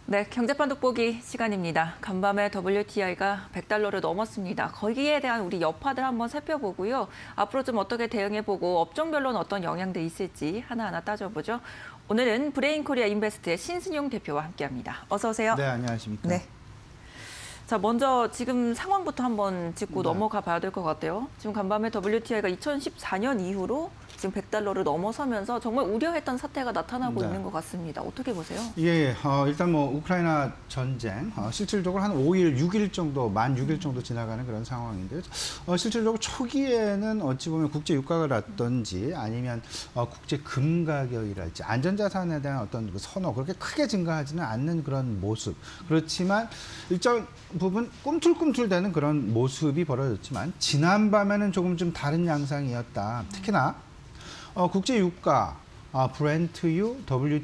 네, 경제판 돋보기 시간입니다. 간밤에 WTI가 100달러를 넘었습니다. 거기에 대한 우리 여파들 한번 살펴보고요. 앞으로 좀 어떻게 대응해보고 업종별로는 어떤 영향들이 있을지 하나하나 따져보죠. 오늘은 브레인코리아 인베스트의 신승용 대표와 함께합니다. 어서 오세요. 네, 안녕하십니까. 네. 자, 먼저 지금 상황부터 한번 짚고 넘어가 봐야 될 것 같아요. 지금 간밤에 WTI가 2014년 이후로 지금 100달러를 넘어서면서 정말 우려했던 사태가 나타나고 있는 것 같습니다. 어떻게 보세요? 예, 일단 뭐 우크라이나 전쟁, 실질적으로 한 5일, 6일 정도, 만 6일 정도 지나가는 그런 상황인데요. 실질적으로 초기에는 어찌 보면 국제 유가라든지 아니면 국제 금 가격이랄지 안전자산에 대한 어떤 그 선호 그렇게 크게 증가하지는 않는 그런 모습. 그렇지만 일정 부분 꿈틀꿈틀대는 그런 모습이 벌어졌지만 지난 밤에는 조금 좀 다른 양상이었다. 특히나 국제 유가, 브렌트유,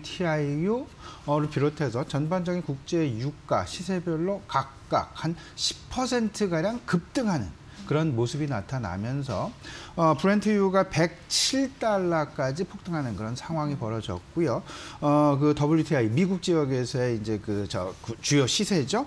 WTI유를 비롯해서 전반적인 국제 유가 시세별로 각각 한 10%가량 급등하는 그런 모습이 나타나면서 브렌트유가 107달러까지 폭등하는 그런 상황이 벌어졌고요. 그 WTI 미국 지역에서의 이제 주요 시세죠.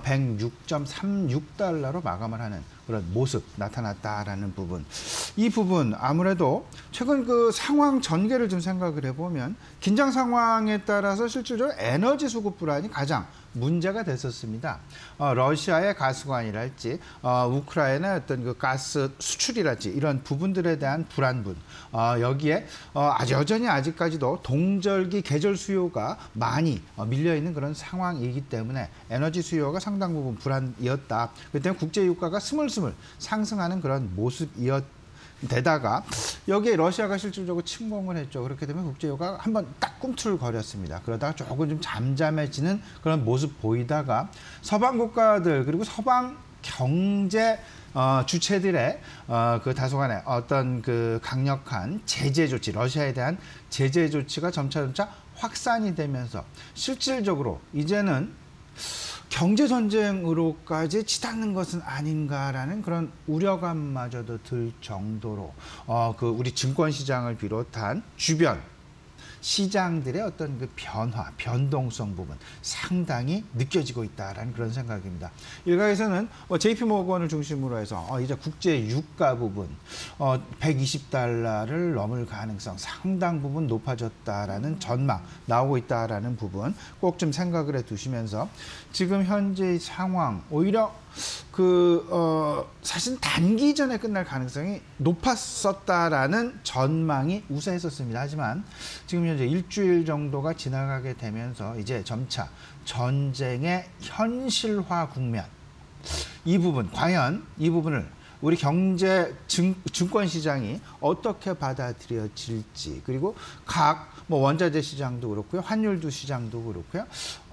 106.36달러로 마감을 하는 그런 모습 나타났다라는 부분. 이 부분 아무래도 최근 그 상황 전개를 좀 생각을 해보면 긴장 상황에 따라서 실질적으로 에너지 수급 불안이 가장 문제가 됐었습니다. 러시아의 가스관이랄지 우크라이나의 어떤 그 가스 수출이랄지 이런 부분들에 대한 불안분, 여기에 여전히 아직까지도 동절기 계절 수요가 많이 밀려 있는 그런 상황이기 때문에 에너지 수요가 상당 부분 불안이었다. 그렇기 때문에 국제 유가가 스물스물 상승하는 그런 모습이었다. 데다가 여기에 러시아가 실질적으로 침공을 했죠. 그렇게 되면 국제유가가 한번 딱 꿈틀거렸습니다. 그러다가 조금 좀 잠잠해지는 그런 모습 보이다가 서방 국가들 그리고 서방 경제 주체들의 그 다소간의 어떤 그 강력한 제재 조치, 러시아에 대한 제재 조치가 점차 확산이 되면서 실질적으로 이제는 경제 전쟁으로까지 치닫는 것은 아닌가라는 그런 우려감마저도 들 정도로 우리 증권 시장을 비롯한 주변 시장들의 어떤 그 변화, 변동성 부분 상당히 느껴지고 있다라는 그런 생각입니다. 일각에서는 JP모건을 중심으로 해서 이제 국제 유가 부분 120달러를 넘을 가능성 상당 부분 높아졌다라는 전망 나오고 있다라는 부분 꼭 좀 생각을 해 두시면서 지금 현재의 상황 오히려 사실 단기전에 끝날 가능성이 높았었다라는 전망이 우세했었습니다. 하지만 지금 현재 일주일 정도가 지나가게 되면서 이제 점차 전쟁의 현실화 국면, 이 부분, 과연 이 부분을 우리 증권 시장이 어떻게 받아들여질지, 그리고 각 원자재 시장도 그렇고요, 환율도 시장도 그렇고요,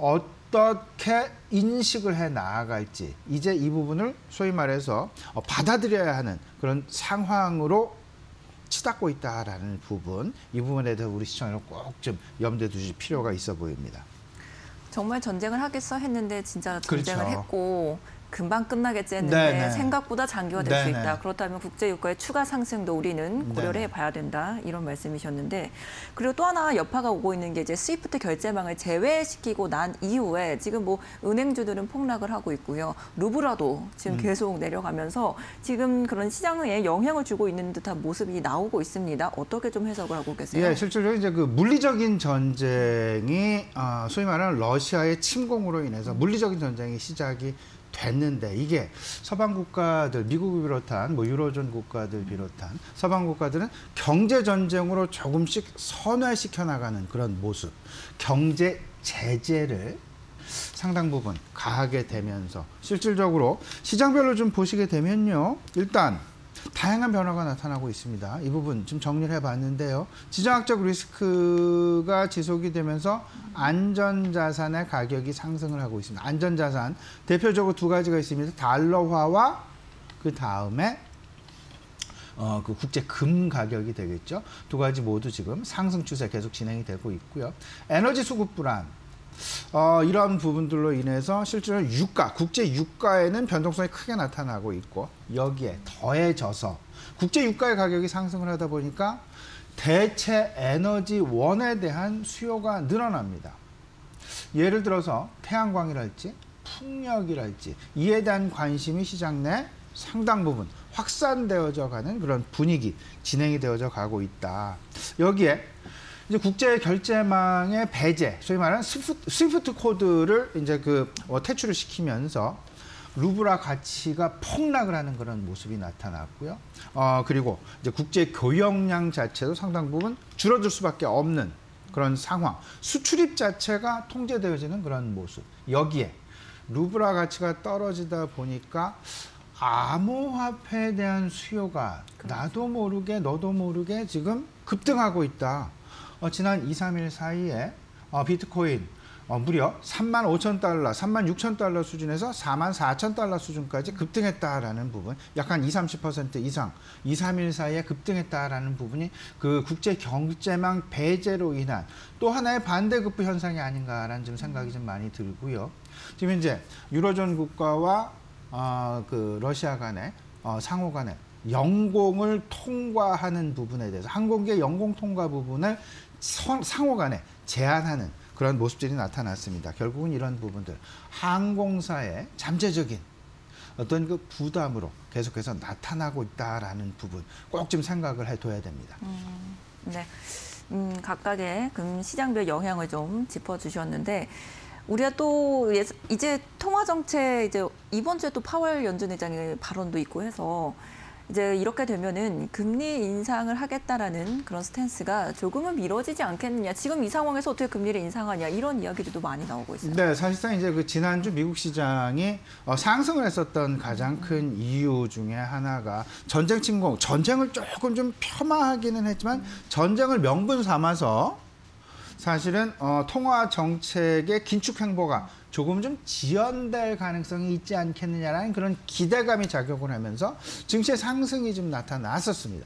어떻게 인식을 해 나아갈지, 이제 이 부분을 소위 말해서 받아들여야 하는 그런 상황으로 치닫고 있다라는 부분, 이 부분에 대해서 우리 시청자는 꼭 좀 염두에 두실 필요가 있어 보입니다. 정말 전쟁을 하겠어 했는데 진짜 전쟁을 그렇죠. 했고 금방 끝나겠지 했는데 네네. 생각보다 장기화될 수 네네. 있다. 그렇다면 국제유가의 추가 상승도 우리는 고려를 해봐야 된다. 이런 말씀이셨는데, 그리고 또 하나 여파가 오고 있는 게 이제 스위프트 결제망을 제외시키고 난 이후에 지금 은행주들은 폭락을 하고 있고요. 루브라도 지금 계속 내려가면서 지금 그런 시장에 영향을 주고 있는 듯한 모습이 나오고 있습니다. 어떻게 좀 해석을 하고 계세요? 예, 실질적으로 이제 그 물리적인 전쟁이 소위 말하는 러시아의 침공으로 인해서 물리적인 전쟁이 시작이 됐는데, 이게 서방 국가들, 미국을 비롯한 유로존 국가들 비롯한 서방 국가들은 경제 전쟁으로 조금씩 선회시켜 나가는 그런 모습, 경제 제재를 상당 부분 가하게 되면서 실질적으로 시장별로 좀 보시게 되면요, 일단 다양한 변화가 나타나고 있습니다. 이 부분 좀 정리를 해봤는데요. 지정학적 리스크가 지속이 되면서 안전자산의 가격이 상승을 하고 있습니다. 안전자산 대표적으로 두 가지가 있습니다. 달러화와 그 다음에 그 국제 금 가격이 되겠죠. 두 가지 모두 지금 상승 추세 계속 진행이 되고 있고요. 에너지 수급 불안, 이러한 부분들로 인해서 실제로 국제 유가에는 변동성이 크게 나타나고 있고, 여기에 더해져서 국제 유가의 가격이 상승을 하다 보니까 대체 에너지원에 대한 수요가 늘어납니다. 예를 들어서 태양광이랄지 풍력이랄지 이에 대한 관심이 시장 내 상당 부분 확산되어져 가는 그런 분위기 진행이 되어져 가고 있다. 여기에 이제 국제 결제망의 배제, 소위 말하는 스위프트 코드를 이제 퇴출을 시키면서 루블화 가치가 폭락을 하는 그런 모습이 나타났고요. 그리고 이제 국제 교역량 자체도 상당 부분 줄어들 수밖에 없는 그런 상황. 수출입 자체가 통제되어지는 그런 모습. 여기에 루블화 가치가 떨어지다 보니까 암호화폐에 대한 수요가 나도 모르게 너도 모르게 지금 급등하고 있다. 지난 2, 3일 사이에 비트코인 무려 35,000달러, 36,000달러 수준에서 44,000달러 수준까지 급등했다라는 부분, 약 한 20-30% 이상 2, 3일 사이에 급등했다라는 부분이 그 국제 경제망 배제로 인한 또 하나의 반대급부 현상이 아닌가라는 좀 생각이 좀 많이 들고요. 지금 이제 유로존 국가와 러시아 간의 상호 간의 영공을 통과하는 부분에 대해서 항공기의 영공 통과 부분을 상호 간에 제한하는 그런 모습들이 나타났습니다. 결국은 이런 부분들 항공사의 잠재적인 어떤 그 부담으로 계속해서 나타나고 있다라는 부분 꼭 좀 생각을 해둬야 됩니다. 네, 각각의 시장별 영향을 좀 짚어주셨는데 우리가 또 이제 통화 정책 이제 이번 주에 또 파월 연준 의장의 발언도 있고 해서 이제 이렇게 되면은 금리 인상을 하겠다라는 그런 스탠스가 조금은 미뤄지지 않겠느냐. 지금 이 상황에서 어떻게 금리를 인상하냐 이런 이야기들도 많이 나오고 있어요. 네, 사실상 이제 지난주 미국 시장이 상승을 했었던 가장 큰 이유 중에 하나가 전쟁 침공, 전쟁을 조금 좀 폄하하기는 했지만 전쟁을 명분 삼아서 사실은 통화 정책의 긴축 행보가 조금 좀 지연될 가능성이 있지 않겠느냐라는 그런 기대감이 작용을 하면서 증시의 상승이 좀 나타났었습니다.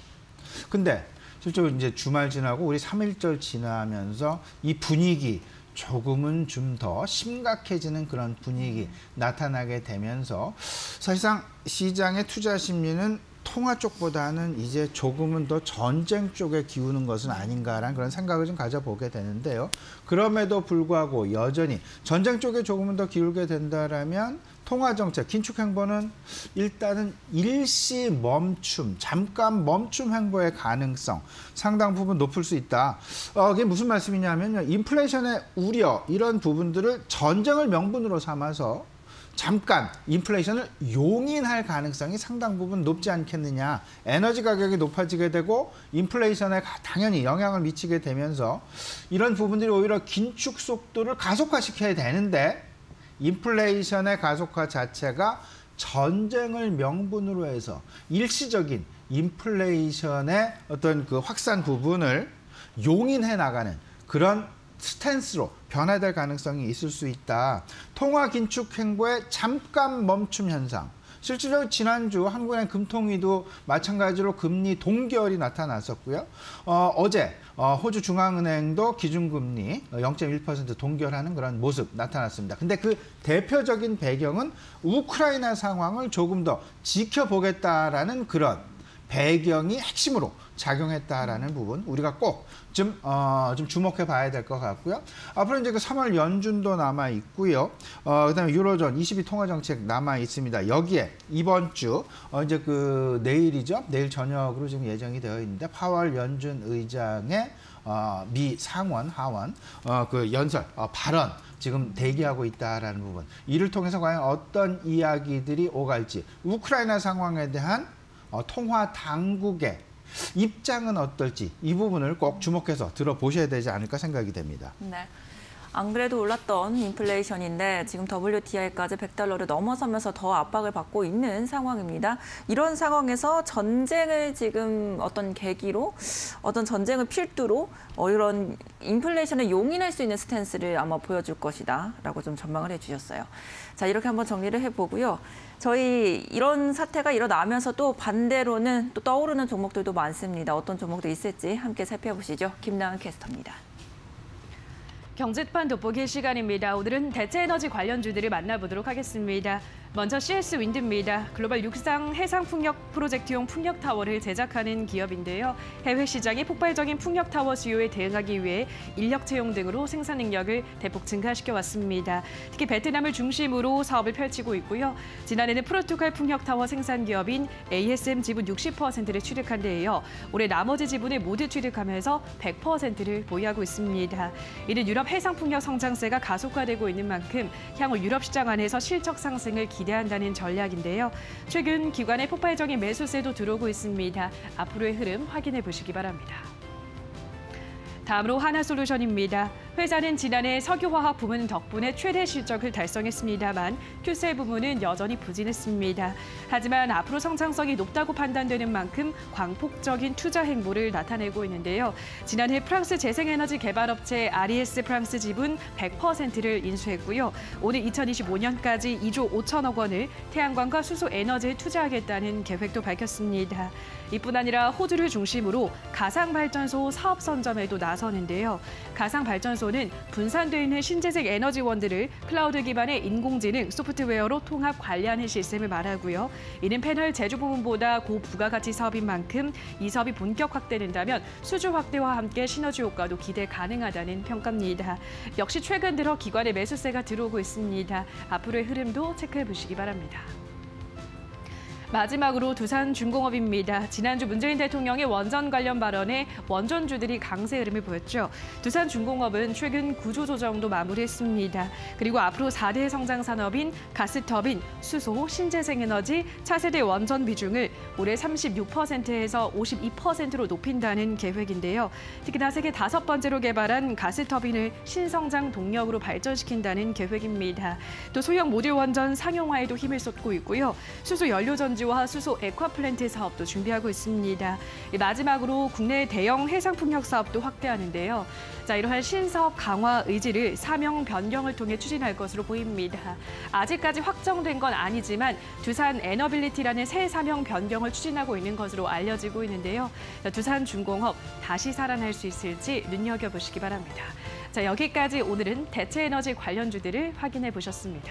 근데 실제로 이제 주말 지나고 우리 3.1절 지나면서 이 분위기 조금은 좀 더 심각해지는 그런 분위기 나타나게 되면서 사실상 시장의 투자 심리는 통화 쪽보다는 이제 조금은 더 전쟁 쪽에 기우는 것은 아닌가라는 그런 생각을 좀 가져보게 되는데요. 그럼에도 불구하고 여전히 전쟁 쪽에 조금은 더 기울게 된다라면 통화 정책, 긴축 행보는 일단은 일시 멈춤, 잠깐 멈춤 행보의 가능성 상당 부분 높을 수 있다. 이게 무슨 말씀이냐면요. 인플레이션의 우려 이런 부분들을 전쟁을 명분으로 삼아서 잠깐 인플레이션을 용인할 가능성이 상당 부분 높지 않겠느냐. 에너지 가격이 높아지게 되고 인플레이션에 당연히 영향을 미치게 되면서 이런 부분들이 오히려 긴축 속도를 가속화시켜야 되는데 인플레이션의 가속화 자체가 전쟁을 명분으로 해서 일시적인 인플레이션의 어떤 그 확산 부분을 용인해 나가는 그런 스탠스로 변화될 가능성이 있을 수 있다. 통화 긴축 행보의 잠깐 멈춤 현상. 실제로 지난주 한국은행 금통위도 마찬가지로 금리 동결이 나타났었고요. 어제 호주 중앙은행도 기준금리 0.1% 동결하는 그런 모습 나타났습니다. 근데 그 대표적인 배경은 우크라이나 상황을 조금 더 지켜보겠다라는 그런 배경이 핵심으로 작용했다라는 부분 우리가 꼭 좀 주목해 봐야 될 것 같고요. 앞으로 이제 그 3월 연준도 남아 있고요. 그다음에 유로존 22 통화 정책 남아 있습니다. 여기에 이번 주 이제 그 내일이죠. 내일 저녁으로 지금 예정이 되어 있는데 파월 연준 의장의 미 상원 하원 그 연설 발언 지금 대기하고 있다라는 부분. 이를 통해서 과연 어떤 이야기들이 오갈지 우크라이나 상황에 대한 통화 당국의 입장은 어떨지 이 부분을 꼭 주목해서 들어보셔야 되지 않을까 생각이 됩니다. 네. 안 그래도 올랐던 인플레이션인데 지금 WTI까지 100달러를 넘어서면서 더 압박을 받고 있는 상황입니다. 이런 상황에서 전쟁을 지금 어떤 계기로 어떤 전쟁을 필두로 이런 인플레이션을 용인할 수 있는 스탠스를 아마 보여줄 것이다라고 좀 전망을 해주셨어요. 자, 이렇게 한번 정리를 해보고요. 저희 이런 사태가 일어나면서 또 반대로는 또 떠오르는 종목들도 많습니다. 어떤 종목도 있을지 함께 살펴보시죠. 김나은 캐스터입니다. 경제판 돋보기 시간입니다. 오늘은 대체에너지 관련주들을 만나보도록 하겠습니다. 먼저 CS 윈드입니다. 글로벌 육상 해상풍력 프로젝트용 풍력타워를 제작하는 기업인데요. 해외 시장의 폭발적인 풍력타워 수요에 대응하기 위해 인력 채용 등으로 생산 능력을 대폭 증가시켜왔습니다. 특히 베트남을 중심으로 사업을 펼치고 있고요. 지난해는 포르투갈 풍력타워 생산 기업인 ASM 지분 60%를 취득한 데 이어 올해 나머지 지분을 모두 취득하면서 100%를 보유하고 있습니다. 이는 유럽 해상풍력 성장세가 가속화되고 있는 만큼 향후 유럽 시장 안에서 실적 상승을 기대한다는 전략인데요. 최근 기관의 폭발적인 매수세도 들어오고 있습니다. 앞으로의 흐름 확인해 보시기 바랍니다. 다음으로 하나솔루션입니다. 회사는 지난해 석유화학 부문 덕분에 최대 실적을 달성했습니다만 큐셀 부문은 여전히 부진했습니다. 하지만 앞으로 성장성이 높다고 판단되는 만큼 광폭적인 투자 행보를 나타내고 있는데요. 지난해 프랑스 재생에너지 개발업체 RES 프랑스 지분 100%를 인수했고요. 오늘 2025년까지 2조 5천억 원을 태양광과 수소 에너지에 투자하겠다는 계획도 밝혔습니다. 이뿐 아니라 호주를 중심으로 가상발전소 사업 선점에도 나서는데요. 가상발전소는 분산되어 있는 신재생 에너지원들을 클라우드 기반의 인공지능 소프트웨어로 통합 관리하는 시스템을 말하고요. 이는 패널 제조 부분보다 고부가가치 사업인 만큼 이 사업이 본격 확대된다면 수주 확대와 함께 시너지 효과도 기대 가능하다는 평가입니다. 역시 최근 들어 기관의 매수세가 들어오고 있습니다. 앞으로의 흐름도 체크해 보시기 바랍니다. 마지막으로 두산중공업입니다. 지난주 문재인 대통령의 원전 관련 발언에 원전주들이 강세 흐름을 보였죠. 두산중공업은 최근 구조조정도 마무리했습니다. 그리고 앞으로 4대 성장 산업인 가스터빈, 수소, 신재생에너지, 차세대 원전 비중을 올해 36%에서 52%로 높인다는 계획인데요. 특히나 세계 5번째로 개발한 가스터빈을 신성장 동력으로 발전시킨다는 계획입니다. 또 소형 모듈 원전 상용화에도 힘을 쏟고 있고요. 수소 연료전 와 수소 액화플랜트 사업도 준비하고 있습니다. 마지막으로 국내 대형 해상풍력 사업도 확대하는데요. 이러한 신사업 강화 의지를 사명 변경을 통해 추진할 것으로 보입니다. 아직까지 확정된 건 아니지만 두산 에너빌리티라는 새 사명 변경을 추진하고 있는 것으로 알려지고 있는데요. 두산중공업 다시 살아날 수 있을지 눈여겨보시기 바랍니다. 여기까지 오늘은 대체에너지 관련주들을 확인해 보셨습니다.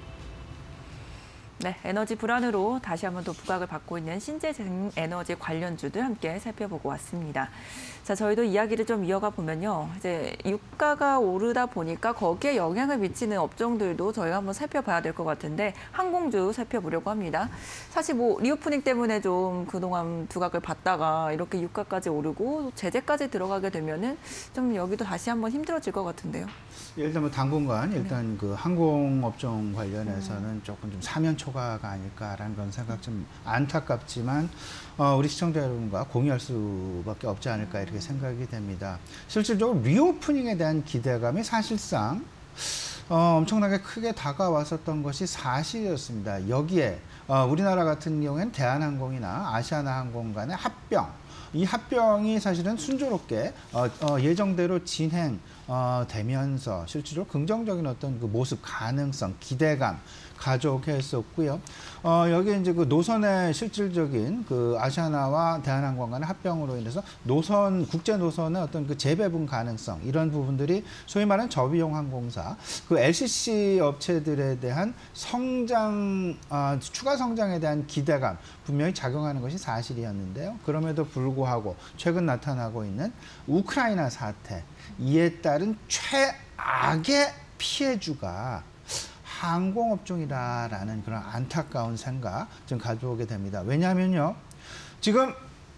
네, 에너지 불안으로 다시 한번 또 부각을 받고 있는 신재생 에너지 관련주들 함께 살펴보고 왔습니다. 자, 저희도 이야기를 좀 이어가 보면요. 이제 유가가 오르다 보니까 거기에 영향을 미치는 업종들도 저희가 한번 살펴봐야 될 것 같은데 항공주 살펴보려고 합니다. 사실 뭐 리오프닝 때문에 좀 그동안 두각을 받다가 이렇게 유가까지 오르고 제재까지 들어가게 되면은 좀 여기도 다시 한번 힘들어질 것 같은데요. 일단 뭐 당분간 일단 그 항공업종 관련해서는 조금 좀 사면 초과가 아닐까라는 그런 생각 좀 안타깝지만 우리 시청자 여러분과 공유할 수밖에 없지 않을까 이렇게 생각이 됩니다. 실질적으로 리오프닝에 대한 기대감이 사실상 엄청나게 크게 다가왔었던 것이 사실이었습니다. 여기에 우리나라 같은 경우에는 대한항공이나 아시아나항공 간의 합병, 이 합병이 사실은 순조롭게 예정대로 진행되면서 실제로 긍정적인 어떤 그 모습, 가능성, 기대감 가져오게 했었고요. 여기 이제 그 노선의 실질적인 그 아시아나와 대한항공 간의 합병으로 인해서 노선, 국제 노선의 어떤 그 재배분 가능성, 이런 부분들이 소위 말하는 저비용 항공사, 그 LCC 업체들에 대한 성장, 추가 성장에 대한 기대감 분명히 작용하는 것이 사실이었는데요. 그럼에도 불구하고 최근 나타나고 있는 우크라이나 사태, 이에 따른 최악의 피해주가 항공업종이다라는 그런 안타까운 생각 좀 가져오게 됩니다. 왜냐하면요, 지금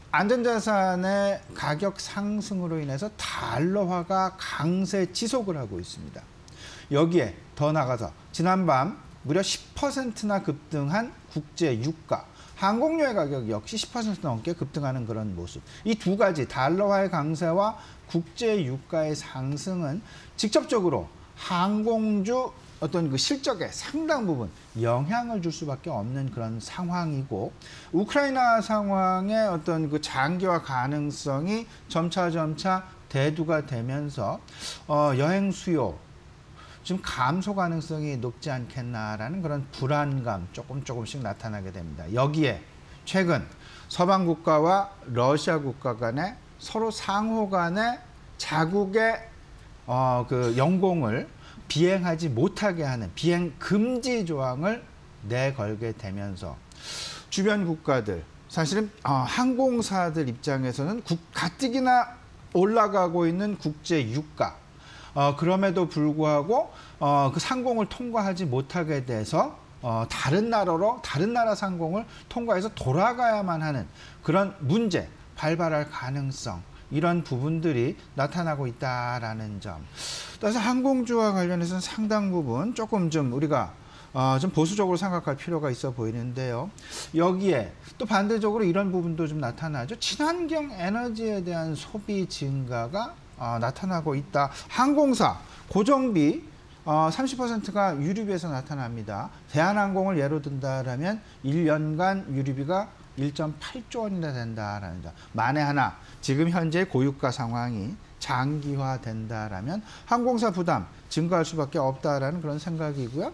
안전자산의 가격 상승으로 인해서 달러화가 강세 지속을 하고 있습니다. 여기에 더 나가서 지난밤 무려 10%나 급등한 국제 유가, 항공료의 가격 역시 10% 넘게 급등하는 그런 모습. 이 두 가지 달러화의 강세와 국제 유가의 상승은 직접적으로 항공주 어떤 그 실적에 상당 부분 영향을 줄 수밖에 없는 그런 상황이고, 우크라이나 상황의 어떤 그 장기화 가능성이 점차 대두가 되면서 여행 수요 좀 감소 가능성이 높지 않겠나라는 그런 불안감 조금씩 나타나게 됩니다. 여기에 최근 서방 국가와 러시아 국가 간에 서로 상호 간에 자국의 그 영공을 비행하지 못하게 하는 비행 금지 조항을 내걸게 되면서 주변 국가들 사실은 항공사들 입장에서는 가뜩이나 올라가고 있는 국제 유가 그럼에도 불구하고 그 상공을 통과하지 못하게 돼서 다른 나라 상공을 통과해서 돌아가야만 하는 그런 문제, 발발할 가능성 이런 부분들이 나타나고 있다라는 점. 따라서 항공주와 관련해서는 상당 부분 조금 좀 우리가 좀 보수적으로 생각할 필요가 있어 보이는데요. 여기에 또 반대적으로 이런 부분도 좀 나타나죠. 친환경 에너지에 대한 소비 증가가 나타나고 있다. 항공사 고정비 30%가 유류비에서 나타납니다. 대한항공을 예로 든다라면 1년간 유류비가 1.8조 원이나 된다라는 점. 만에 하나 지금 현재 고유가 상황이 장기화된다라면 항공사 부담 증가할 수밖에 없다라는 그런 생각이고요.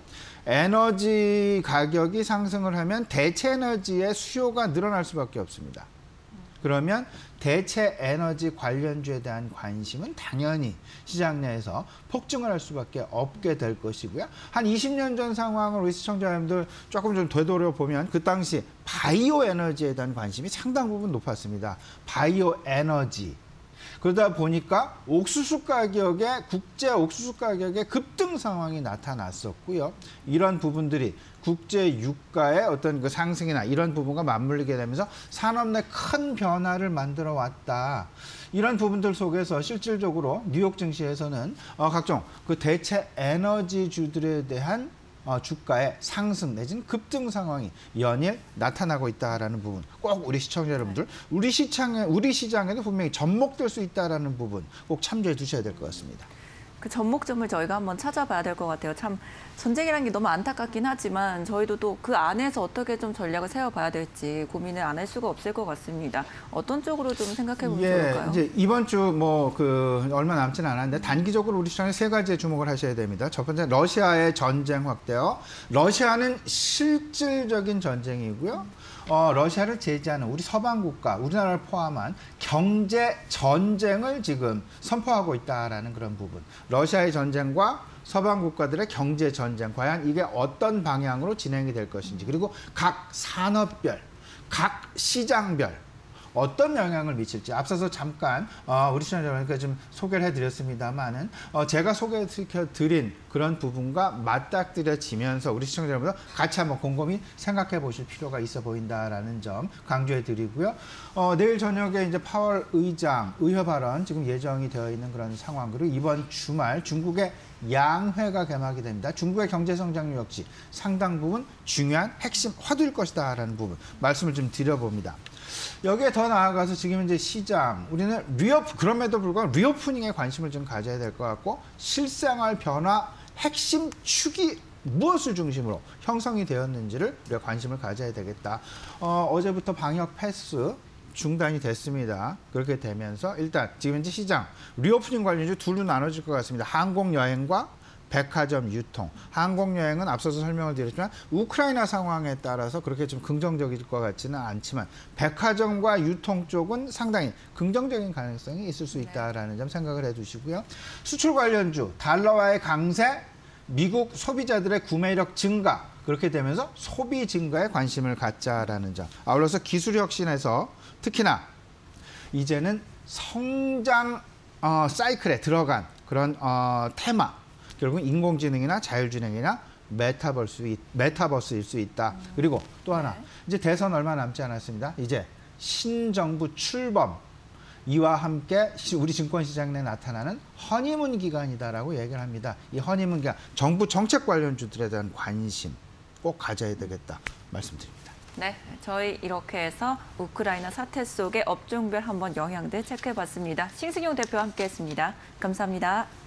에너지 가격이 상승을 하면 대체 에너지의 수요가 늘어날 수밖에 없습니다. 그러면 대체 에너지 관련주에 대한 관심은 당연히 시장 내에서 폭증을 할 수밖에 없게 될 것이고요. 한 20년 전 상황을 우리 시청자 여러분들 조금 좀 되돌아보면 그 당시 바이오 에너지에 대한 관심이 상당 부분 높았습니다. 바이오 에너지. 그러다 보니까 옥수수 가격에 국제 옥수수 가격의 급등 상황이 나타났었고요. 이런 부분들이 국제 유가의 어떤 그 상승이나 이런 부분과 맞물리게 되면서 산업 내 큰 변화를 만들어 왔다. 이런 부분들 속에서 실질적으로 뉴욕 증시에서는 각종 그 대체 에너지주들에 대한 주가의 상승 내지는 급등 상황이 연일 나타나고 있다라는 부분 꼭 우리 시청자 여러분들 우리 시장에도 분명히 접목될 수 있다라는 부분 꼭 참조해 두셔야 될 것 같습니다. 그 접목점을 저희가 한번 찾아봐야 될 것 같아요. 참 전쟁이라는 게 너무 안타깝긴 하지만 저희도 또 그 안에서 어떻게 좀 전략을 세워봐야 될지 고민을 안 할 수가 없을 것 같습니다. 어떤 쪽으로 좀 생각해 보면 좋을까요? 이제 이번 주 얼마 남지는 않았는데 단기적으로 우리 시장에 세 가지에 주목을 하셔야 됩니다. 첫 번째 러시아의 전쟁 확대요. 러시아는 실질적인 전쟁이고요. 러시아를 제재하는 우리 서방 국가, 우리나라를 포함한 경제 전쟁을 지금 선포하고 있다라는 그런 부분. 러시아의 전쟁과 서방 국가들의 경제 전쟁, 과연 이게 어떤 방향으로 진행이 될 것인지, 그리고 각 산업별, 각 시장별 어떤 영향을 미칠지 앞서서 잠깐 우리 시청자 여러분께 좀 소개를 해드렸습니다만은 제가 소개해드린 그런 부분과 맞닥뜨려지면서 우리 시청자 여러분들 같이 한번 곰곰이 생각해 보실 필요가 있어 보인다라는 점 강조해드리고요. 내일 저녁에 이제 파월 의장 의회 발언 지금 예정이 되어 있는 그런 상황, 그리고 이번 주말 중국의 양회가 개막이 됩니다. 중국의 경제 성장률 역시 상당 부분 중요한 핵심 화두일 것이다라는 부분 말씀을 좀 드려봅니다. 여기에 더 나아가서 지금 이제 시장, 우리는 그럼에도 불구하고 리오프닝에 관심을 좀 가져야 될 것 같고, 실생활 변화 핵심 축이 무엇을 중심으로 형성이 되었는지를 우리가 관심을 가져야 되겠다. 어제부터 방역 패스 중단이 됐습니다. 그렇게 되면서 일단 지금 현재 시장 리오프닝 관련주 둘로 나눠질 것 같습니다. 항공여행과 백화점 유통. 항공여행은 앞서서 설명을 드렸지만 우크라이나 상황에 따라서 그렇게 좀 긍정적일 것 같지는 않지만 백화점과 유통 쪽은 상당히 긍정적인 가능성이 있을 수 있다라는 점 생각을 해두시고요. 수출 관련주, 달러와의 강세, 미국 소비자들의 구매력 증가, 그렇게 되면서 소비 증가에 관심을 갖자라는 점. 아울러서 기술 혁신에서 특히나 이제는 성장 사이클에 들어간 그런 테마, 결국 인공지능이나 자율주행이나 메타버스일 수 있다. 그리고 또 하나, 이제 대선 얼마 남지 않았습니다. 이제 신정부 출범, 이와 함께 우리 증권시장 내에 나타나는 허니문 기간이다라고 얘기를 합니다. 이 허니문 기간, 정부 정책 관련주들에 대한 관심 꼭 가져야 되겠다 말씀드립니다. 네, 저희 이렇게 해서 우크라이나 사태 속의 업종별 한번 영향들 체크해봤습니다. 신승용 대표와 함께했습니다. 감사합니다.